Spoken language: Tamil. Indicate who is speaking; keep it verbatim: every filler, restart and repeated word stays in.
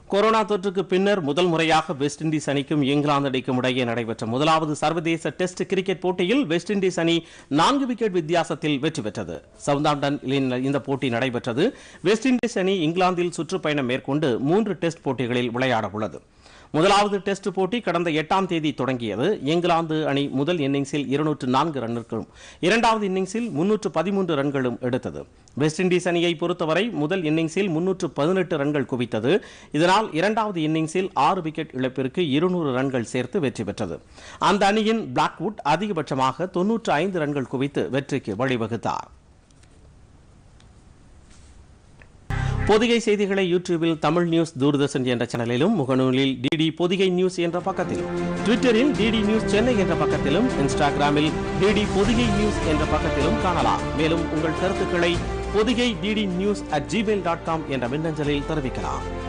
Speaker 1: கொரோனா தொற்றுக்கு பின்னர் முதல் முறையாக வெஸ்ட் இண்டீஸ் அணிக்கும் இங்கிலாந்து அணிக்கும் இடையே நடைபெற்ற முதலாவது சர்வதேச டெஸ்ட் கிரிக்கெட் போட்டியில் வெஸ்ட் இண்டீஸ் அணி நான்கு விக்கெட் வித்தியாசத்தில் வெற்றி பெற்றது. சவுத்தாம்ப்டனில் இந்த போட்டி நடைபெற்றது. வெஸ்ட் இண்டீஸ் அணி இங்கிலாந்தில் சுற்றுப்பயணம் மேற்கொண்டு மூன்று டெஸ்ட் போட்டிகளில் விளையாட உள்ளது. முதலாவது டெஸ்ட் போட்டி கடந்த எட்டாம் தேதி தொடங்கியது. இங்கிலாந்து அணி முதல் இன்னிங்ஸில் இருநூற்று நான்கு ரன்களும் இரண்டாவது இன்னிங்ஸில் முன்னூற்று பதிமூன்று ரன்களும் எடுத்தது. வெஸ்ட் இண்டீஸ் அணியை பொறுத்தவரை முதல் இன்னிங்ஸில் முன்னூற்று பதினெட்டு ரன்கள் குவித்தது. இதனால் இரண்டாவது இன்னிங்ஸில் ஆறு விக்கெட் இழப்பிற்கு இருநூறு ரன்கள் சேர்த்து வெற்றி பெற்றது. அந்த அணியின் பிளாக்வுட் அதிகபட்சமாக தொன்னூற்று ஐந்து ரன்கள் குவித்து வெற்றிக்கு வழிவகுத்தார். பொதிகை செய்திகளை யூடியூபில் தமிழ் நியூஸ் தூர்தர்ஷன் என்ற சேனலிலும், முகநூலில் டிடி பொதிகை நியூஸ் என்ற பக்கத்திலும், ட்விட்டரில் டிடி நியூஸ் சென்னை என்ற பக்கத்திலும், இன்ஸ்டாகிராமில் டிடி பொதிகை நியூஸ் என்ற பக்கத்திலும் காணலாம். மேலும் உங்கள் கருத்துக்களை Pothigai DD news at Gmail dot com என்ற மின்னஞ்சலில் தெரிவிக்கலாம்.